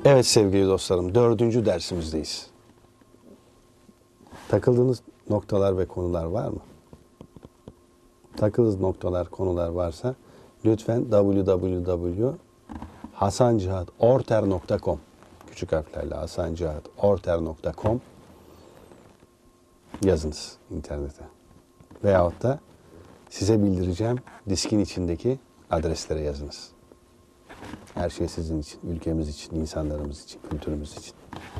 Evet sevgili dostlarım, 4. dersimizdeyiz. Takıldığınız noktalar ve konular var mı? Takıldığınız noktalar, konular varsa lütfen www.hasancihatorter.com küçük harflerle hasancihatorter.com yazınız internete. Veyahut da size bildireceğim diskin içindeki adreslere yazınız. Her şey sizin için, ülkemiz için, insanlarımız için, kültürümüz için.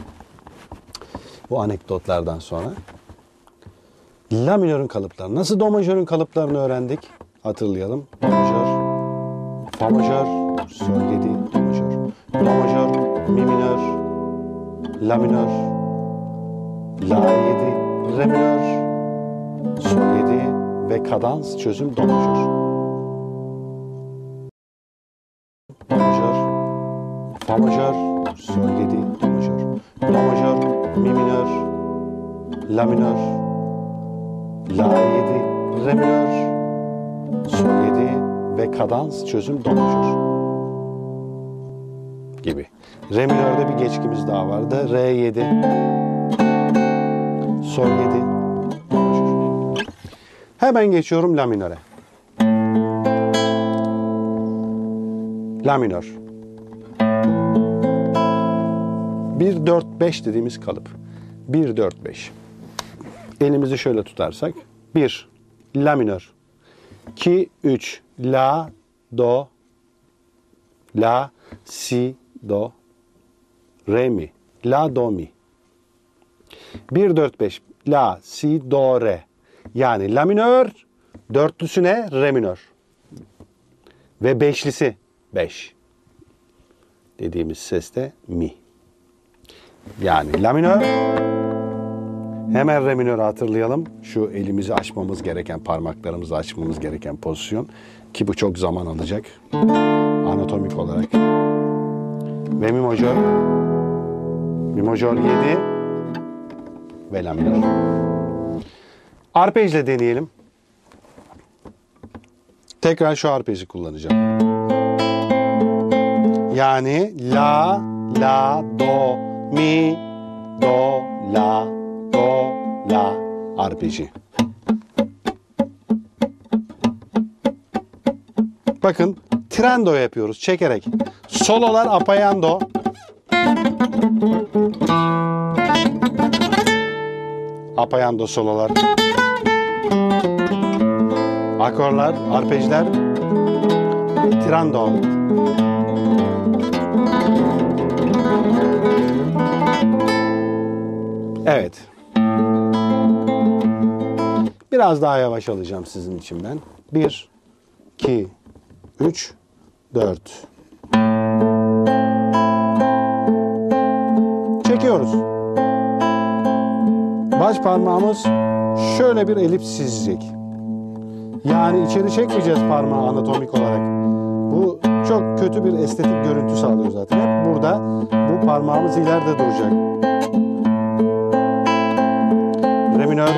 Bu anekdotlardan sonra La minörün kalıplarını, nasıl do majörün kalıplarını öğrendik? Hatırlayalım. Do majör, fa majör, sol 7, do majör. Do majör, mi minör, la minör, la 7, re minör, sol 7 ve kadans çözüm do majör. Do majör, fa majör, sol 7, do majör. Do majör, mi minör, la minör, la 7, re minör, sol 7 ve kadans çözüm do majör gibi. Re minörde bir geçkimiz daha vardı. Re 7, sol 7, do majör. Hemen geçiyorum la minöre. La minör. 1-4-5 dediğimiz kalıp. 1-4-5. Elimizi şöyle tutarsak. 1. La minör. 2, 3. La, do, la, si, do, re, mi. La, do, mi. 1-4-5. La, si, do, re. Yani la minör, dörtlüsü ne? Re minör. Ve beşlisi 5. Dediğimiz ses de mi. Yani la minör. Hemen re minörü hatırlayalım. Şu elimizi açmamız gereken, parmaklarımızı açmamız gereken pozisyon. Ki bu çok zaman alacak. Anatomik olarak. Ve mi majör. Mi majör 7. Ve la minör. Arpejle deneyelim. Tekrar şu arpeji kullanacağım. Yani la, la, do, mi, do, la, do, la arpeji. Bakın trendo yapıyoruz çekerek. Sololar apayando. Apayando sololar. Akorlar, arpejler. Trendo. Evet. Biraz daha yavaş alacağım sizin için ben. 1, 2, 3, 4. Çekiyoruz. Baş parmağımız şöyle bir elips çizecek. Yani içeri çekmeyeceğiz parmağı anatomik olarak. Bu çok kötü bir estetik görüntü sağlıyor zaten. Hep burada bu parmağımız ileride duracak. Re minör.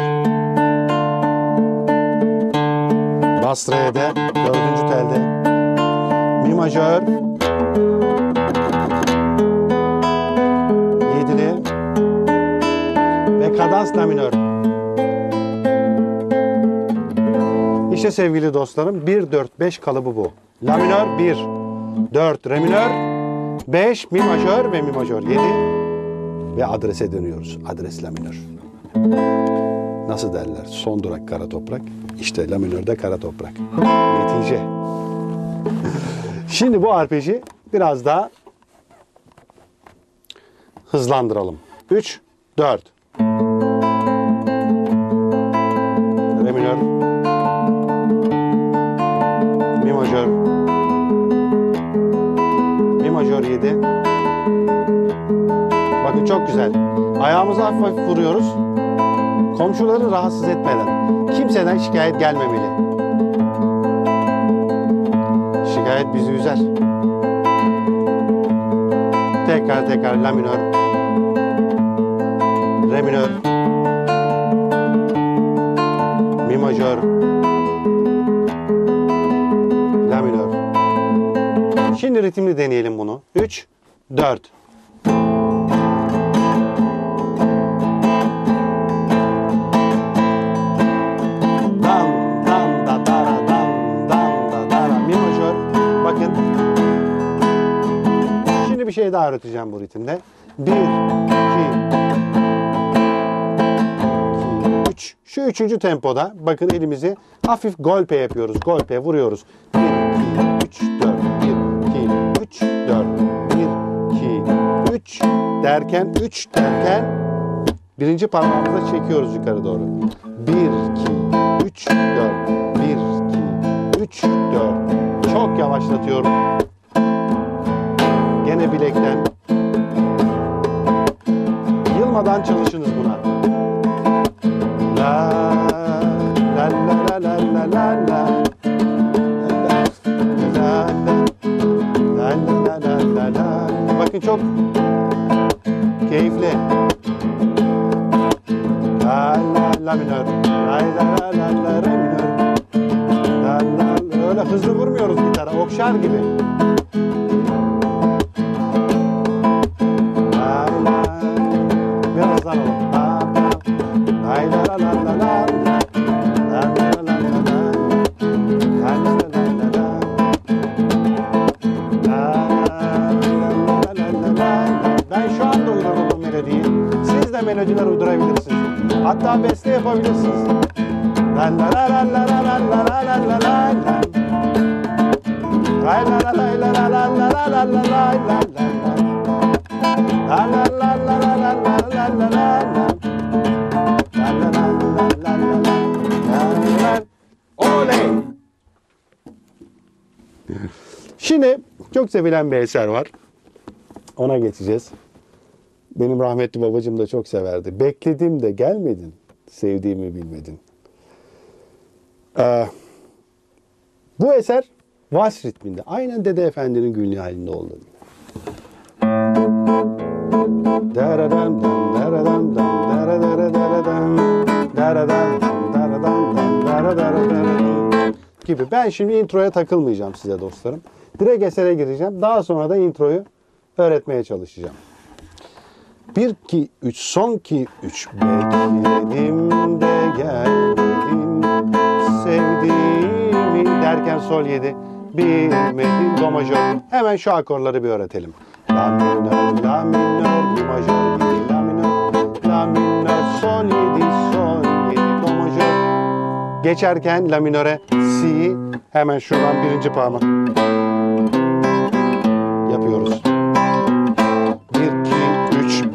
Bas re'de, 4. telde. Mi majör. 7'li. Ve kadans la minör. İşte sevgili dostlarım 1-4-5 kalıbı bu. La minör 1, 4 re minör, 5 mi majör ve mi majör 7 ve adrese dönüyoruz. Adres la minör. Nasıl derler? Son durak kara toprak. İşte la minörde kara toprak. Netice. Şimdi bu arpeji biraz daha hızlandıralım. 3, 4. Re minör. Mi majör. Mi majör 7. Bakın çok güzel. Ayağımızı hafif hafif vuruyoruz. Komşuları rahatsız etmeden. Kimseden şikayet gelmemeli. Şikayet bizi üzer. Tekrar la minör. Re minör. Mi majör. La minör. Şimdi ritimli deneyelim bunu. 3, 4. şey daha öğreteceğim bu ritimde. 1, 2, 3. Şu üçüncü tempoda bakın elimizi hafif golpe yapıyoruz. Golpe vuruyoruz. 1, 2, 3, 4. 1, 2, 3, 4. 1, 2, 3 derken, 3 derken birinci parmağımızla çekiyoruz yukarı doğru. 1, 2, 3, 4. 1, 2, 3, 4. Çok yavaşlatıyorum. Gene bilekten. Yılmadan çalışınız buna. La la la la la la la. La la la la la. Bakın çok keyifli. La la la minör. La la la la re minör. La la. Öyle hızlı vurmuyoruz gitara. Okşar gibi. La la. Biraz daha alalım. La la la la la la. La la la la la. La la la la la. Ben şu anda uydurdum melodiyi. Siz de melodiler uydurabilirsiniz. Hatta beste yapabilirsiniz. La la la la la la la la la la la la. La la la la la la la la la la la la la. La la la la la la la la la la. La la la la la la la. Oley! Şimdi çok sevilen bir eser var. Ona geçeceğiz. Benim rahmetli babacığım da çok severdi. Bekledim de gelmedin, sevdiğimi bilmedin. Bu eser vals ritminde. Aynen Dede Efendi'nin günlüğü halinde olduğu gibi. Gibi. Ben şimdi introya takılmayacağım size dostlarım. Direkt esere gireceğim. Daha sonra da introyu öğretmeye çalışacağım. 1, 2, 3, son 2, 3. Bekledim de gelmedin, sevdiğimi derken sol 7. Bilmedin do majör. Hemen şu akorları bir öğretelim. La minör, la minör, mi majör, 7, la minör, la minör, sol 7, sol 7, do majör. Geçerken la minöre si, hemen şuradan birinci parmak yapıyoruz. 1, 2, 3, 1.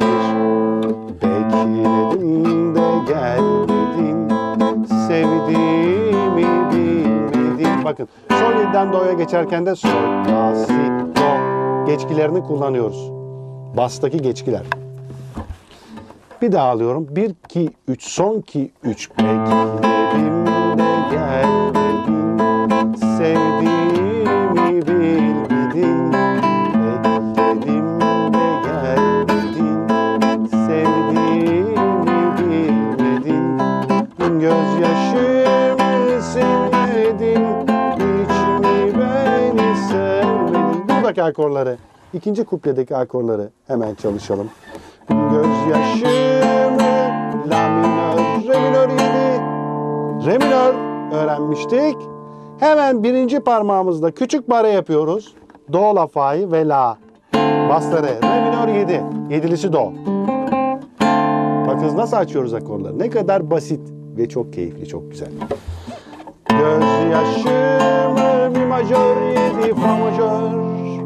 Bekledim de gelmedin, sevdiğimi bilmedin. Bakın sol 7'den do'ya geçerken de sol, la, si, do geçkilerini kullanıyoruz. Bastaki geçkiler. Bir daha alıyorum. 1, 2, 3, son 2, 3. Bekledim de gelmedin, sevdiğimi bilmedin. Bekledim de gelmedin, sevdiğimi bilmedin. Gözyaşımı silmedin, hiç mi beni sevmedin. Buradaki akorları, ikinci kupledeki akorları hemen çalışalım. Gözyaşımı, la minör, re minör 7, re minör öğrenmiştik. Hemen birinci parmağımızda küçük bare yapıyoruz. Do, la, fa'yı ve la. Basları, re minör 7, yedilisi do. Bakınız nasıl açıyoruz akorları. Ne kadar basit ve çok keyifli, çok güzel. Gözyaşımı, mi majör 7, fa majör.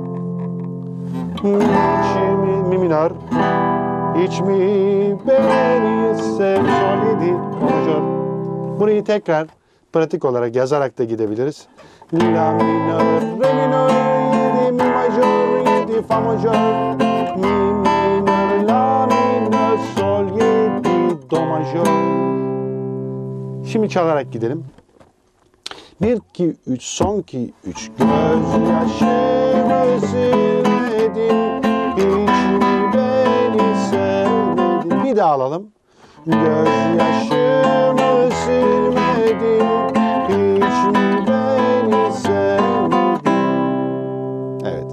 Mi minör. Hiç mi beni sev, sol 7, fa majör. Burayı tekrar pratik olarak yazarak da gidebiliriz. La minör, re minör 7, mi majör 7, fa majör. Mi minör, la minör, sol 7, do majör. Şimdi çalarak gidelim. 1, 2, 3, son 2, 3. Gözyaşımı silmedin, hiç mi beni sevmedin. Bir daha alalım. Gözyaşımı silmedin, hiç mi beni sevmedin. Evet.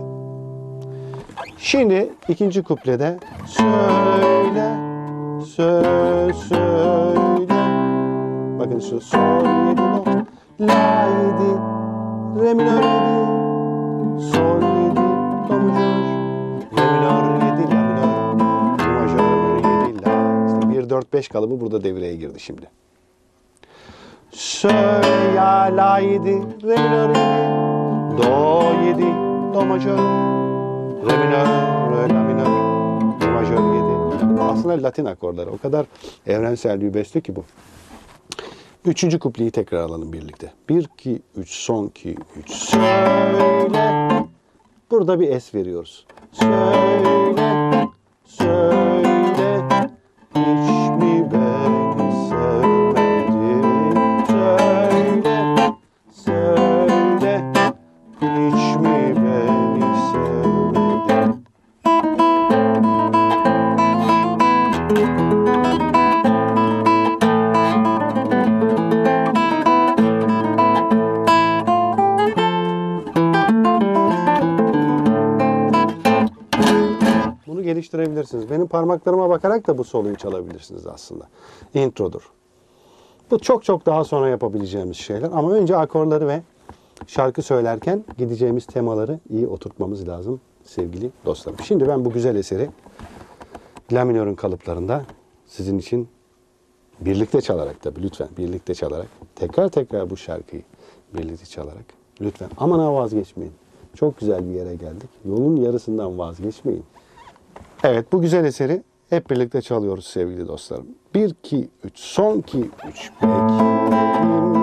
Şimdi ikinci kuplede söyle, söyle. Bakın şu sol 7 do, la 7, re minör 7, sol 7, do majör, re 4-5 kalıbı burada devreye girdi şimdi. Sol, ya, la 7, re minör 7, do 7, do majör, re minör, re la minör, do majör 7. Aslında Latin akorları. O kadar evrensel bir beste ki bu. Üçüncü kupleyi tekrar alalım birlikte. 1, 2, 3, son 2, 3. Söyle. Burada bir es veriyoruz. Söyle, söyle, hiç mi beni sevmedin? Söyle, söyle, hiç mi beni sevmedin? Bunu geliştirebilirsiniz. Benim parmaklarıma bakarak da bu soloyu çalabilirsiniz aslında. Introdur. Bu çok çok daha sonra yapabileceğimiz şeyler. Ama önce akorları ve şarkı söylerken gideceğimiz temaları iyi oturtmamız lazım sevgili dostlarım. Şimdi ben bu güzel eseri La minörün kalıplarında sizin için birlikte çalarak, tabii lütfen birlikte çalarak, tekrar bu şarkıyı birlikte çalarak lütfen aman ha vazgeçmeyin. Çok güzel bir yere geldik. Yolun yarısından vazgeçmeyin. Evet, bu güzel eseri hep birlikte çalıyoruz sevgili dostlarım. 1, 2, 3, son 2, 3. Bekledim